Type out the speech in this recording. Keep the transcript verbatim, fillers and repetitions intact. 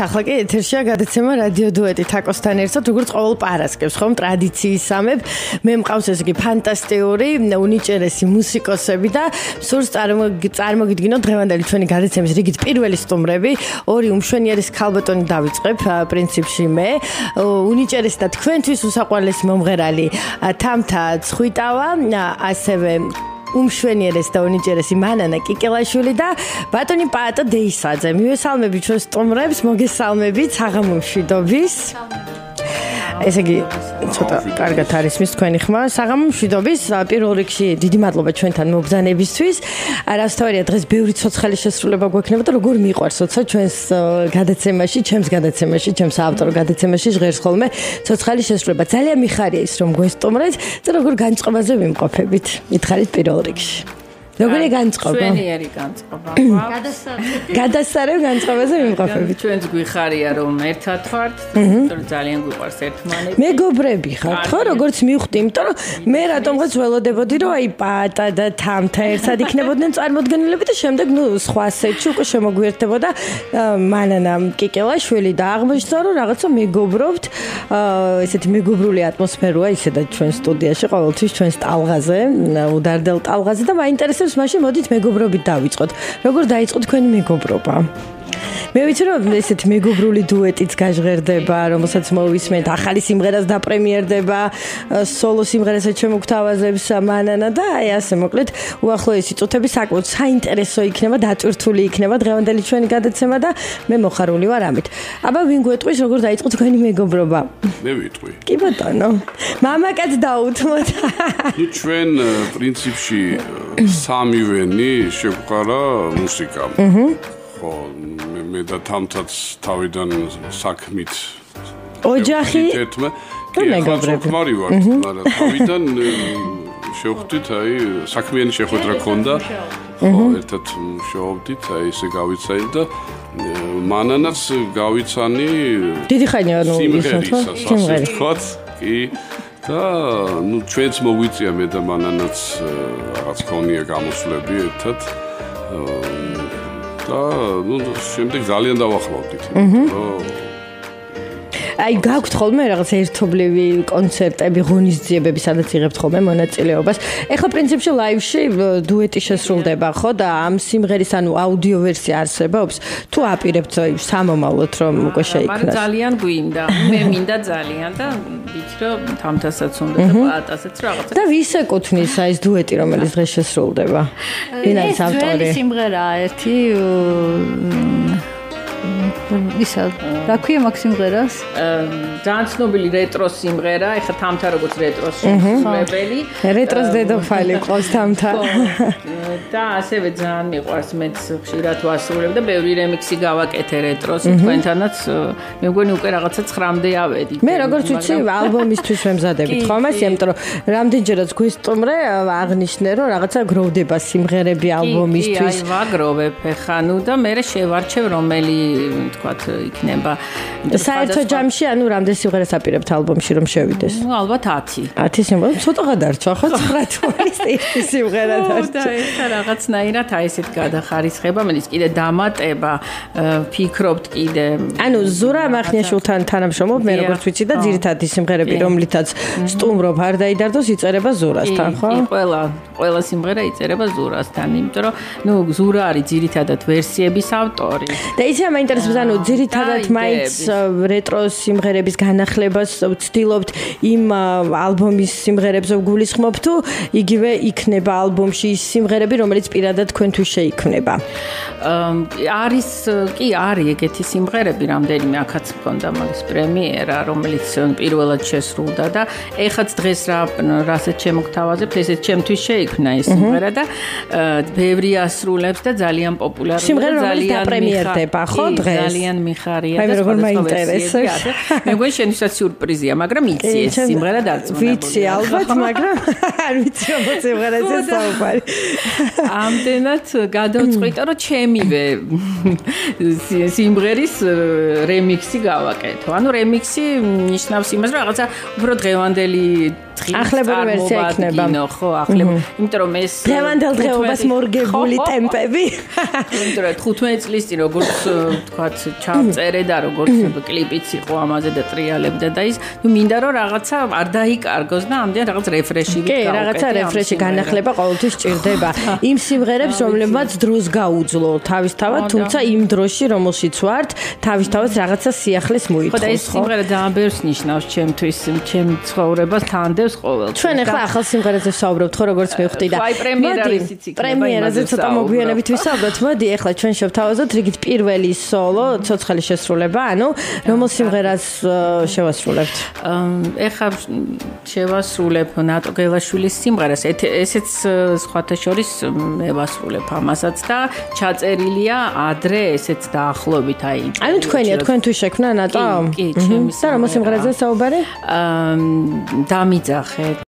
ახლა კი ეთერშია გადაცემა რადიო დუეტი თაკოსთან ერთად, როგორც ყოველ პარასკევს, ხომ ტრადიციისამებ. მე მყავს ესე იგი ფანტასტიკური, უნიჭერესი მუსიკოსები და სურს წარმოგიდგინოთ დღევანდელი ჩვენი გადაცემის რიგით პირველი სტუმრები. ორი უმშვენიერესი ქალბატონი დავიწყებ პრინციპში მე. უნიჭერესი და თქვენთვის უსაყვარლესი მომღერალი თამთა ცხვიტავა, ასევე უმშვენიერესი და უნიჭერესი მანანა კიკელაშვილი და ბატონი პაატა დეისაძე. მივესალმები ჩვენ სტუმრებს, მოგესალმებით, საღამომშვიდობის. ესე იგი, ცოტა კარგად არის მის თქვენი ხმა. საღამომშვიდობის, პირველ რიგში დიდი მადლობა ჩვენთან მობრძანებისთვის. არასთორია დღეს ბევრი ცოცხალი შესრულება გვექნება და როგორ მიყვარს ცოცხა ჩვენს გადაცემაში, ჩემს გადაცემაში, ჩემს ავტორ გადაცემაში ჟღერს ხოლმე ცოცხალი შესრულება. ძალიან მიხარია ის რომ გვესტუმრეთ და როგორ განწყობაზე ვიმყოფებით. მითხარით პირველ რიგში. როგორი განწყობა? ჩვენიერი განწყობა. გადასარევ განწყობაზე ვიმყოფებით. ჩვენც გვიხარია რომ ერთად ვართ, იმიტომ ძალიან გვიყვარს ერთმანეთი. მეგობრები ხართ ხო, როგორც მივხვდი, იმიტომ რომ მე რატომღაც ველოდებოდი რომ აი პაატა და თამთა ერთად იქნებოდნენ წარმოდგენილები და შემდეგ ნუ სხვა სეტში უკვე შემოგვიერთდებოდა მანანა კიკელაშვილი და აღმოჩნდა რომ რაღაცა მეგობრობთ, ესეთი მეგობრული ატმოსფეროა ისედაც ჩვენ სტუდიაში ყოველთვის ჩვენს ტალღაზე, უდარდელ ტალღაზე და მაინტერესებს მაშინ მოდით მეგობრობით დავიწყოთ. როგორ დაიწყო თქვენი მეგობრობა? მე ვიცი რომ ესეთი მეგობრული დუეტიც გაჟღერდება, რომელსაც მოვისმენთ, ახალი სიმღერას დაპრემიერდება, სოლო სიმღერასაც შემოგთავაზებს მანანა და აი ასე მოკლედ უახლოესი წუთები საკმაოდ საინტერესო იქნება, დატვირთული იქნება დღევანდელი ჩვენი გადაცემა და მე მოხარული ვარ ამით. აბა ვინ გვეტყვის როგორ დაიწყო თქვენი მეგობრობა? მე ვიტყვი. კი ბატონო. მამაკაც დაუთმოთ. ნუ ჩვენ პრინციპში სამივენი შეგვყარა მუსიკა. აჰა. ხო, მე და თამთაც თავიდან საქმით ოჯახი ერთმა კი მეგობრები ვართ, მაგრამ თავიდან შევხვდით, აი საქმიანი შეხვედრა ქონდა. ხო, ერთად მუშაობდით, აი ესე გავიცანი და მანანაც გავიცანი დიდი ხანია ნუ სიმღერის ხო? კი და ნუ ჩვენც მოგვიწია მე და მანანაც რაღაც ქონია გამოსვლები ერთად. და ნუ შემდეგ ძალიან დავახლოვდით. აი გაქვთ ხოლმე რაღაც ერთობლივი კონცერტები, ღონისძიებები, სადაც იღებთ ხოლმე მონაწილეობას. ეხლა პრინციპში ლაივში დუეტი შესრულდება, ხო და ამ სიმღერის ანუ აუდიო ვერსია არსებობს? თუ აპირებთ სამომავლოდ რომ უკვე შეიქმნას? მაგრამ ძალიან გვინდა. მე მინდა ძალიან და ვიცი რომ თამთასაც უნდა და პაატასაც რაღაცა. და ვის ეკუთვნის აი ეს დუეტი, რომელიც დღეს შესრულდება? ვინ არის ავტორი? ეს სიმღერაა ერთი ისა რა ქვია მაგ სიმღერას? ძალიან ცნობილი რეტროს სიმღერა, ეხლა თამთა როგორც რეტროს შემსრულებელი. რეტროს დედოფალი ყავს თამთა. და ასევე ძალიან მიყვარს, მეც ხშირად ვასრულებ და ბევრი რემიქსი გავაკეთე რეტროს, თქვენთანაც მე მგონი უკვე რაღაცა ცხრამდე ავედი. მე როგორც ვიცი, ალბომისთვის ვემზადებით ხომ ეს, იმიტომ რომ რამდენჯერაც გვესტუმრე აღნიშნე რომ რაღაცა გროვდება სიმღერები ალბომისთვის. კი, აი ვაგროვებ ეხა ნუ და მე შევარჩევ რომელი თქვათ იქნება. საერთო ჯამში ანუ რამდენ სიმღერას აპირებთ ალბომში რომ შევიდეს? ნუ ალბათ ათი. ათი სიმღერა, ცოტა გადარჩა ხო ცხრა თვარის ერთი სიმღერა დარჩა. და ეხა რაღაცნაირად აი ესეთ გადახარისხება, მეც კიდე დამატება, ფიქრობთ კიდე. ანუ ზურა მახნიაშვილთან თანამშრომლობ, მე როგორც ვიცი და ძირითადი სიმღერები რომლითაც სტუმრობ არ დაიდარდოს იწერება ზურასთან, ხო? კი, ყველა ყველა სიმღერა იწერება ზურასთან, იმიტომ რომ ნუ ზურა არის ძირითადად ვერსიების ავტორი. და იცი ამ მაინტერესებს ანუ ძირითადად მაინც რეტრო სიმღერების განახლებას ვცდილობთ იმ ალბომის სიმღერებს ვგულისხმობ თუ იგივე იქნება ალბომში ის სიმღერები რომელიც პირადად თქვენთვის შეიქმნება. არის კი არის ეგეთი სიმღერები რამდენიმე აქაც მქონდა მაგის პრემიერა რომელიც პირველად შესრულდა და ეხაც დღეს რა რასაც შემოგთავაზებთ ესეც ჩემთვის შეიქმნა ეს სიმღერა და ბევრი ასრულებს და ძალიან პოპულარულია სიმღერა რომელიც დაპრემიერდება ხო დღეს ძალიან მიხარია და როგორ მაინტერესებს. მე მგონი შენისაც სიურპრიზია, მაგრამ იცი ეს სიმღერა დარწმუნებული. ვიცი ალბათ, მაგრამ არ ვიცი ამ სიმღერაზე საუბარი. ამდენად გადავწყვიტა რომ ჩემივე სიმღერის რემიქსი გავაკეთო. ანუ რემიქსი ნიშნავს იმას, რომ რაღაცა უფრო დღევანდელი ახლებური ვერსია იქნება. ხო, ახლებური. იმიტომ რომ ეს დღევანდელ დღეობას მორგებული ტემპები. იმიტომ რომ თხუთმეტი წლის წინ როგორც თქვათ ჩავწერე და როგორც კლიპიც იყო ამაზე და ტრიალებდა და ის, ნუ მინდა რომ რაღაცა არ დაიკარგოს და ამდენ რაღაც რეფრეში ვიქნა. კი, რაღაცა რეფრეში განახლება ყოველთვის ჭირდება. იმ სიმღერებს, რომლებმაც დროს გაუძლო თავისთავად, თუმცა იმ დროში, რომელშიც ვართ, თავისთავად რაღაცა სიახლის მოითხოვს. ხო და ეს სიმღერა ძალიან ბევრს ნიშნავს ჩემთვის, ჩემ ცხოვრებას თანდებს ყოველთვის. ჩვენ ახლა ახალ სიმღერაზე ვსაუბრობთ, ხო, როგორც მივხვდი და აი პრემიერაზეც იქნება. პრემიერაზე ცოტა მოგვიანებით ვისაუბროთ. მოდი ახლა ჩვენ შევთავაზოთ რიგით პირველი სოლო ცოცხალი შესრულება, ანუ რომელ სიმღერას შევასრულებთ? ეხლა შევასრულებ ნატო გელაშვილის სიმღერას. ესეც სხვათა შორის მე ვასრულებ ამასაც და ჩაწერილია ადრე ესეც დაახლოებით აი. ანუ თქვენია, თქვენ თუ შექმნა ნატო? კი, ჩემი. და რომელ სიმღერაზე საუბარი? დამიძახე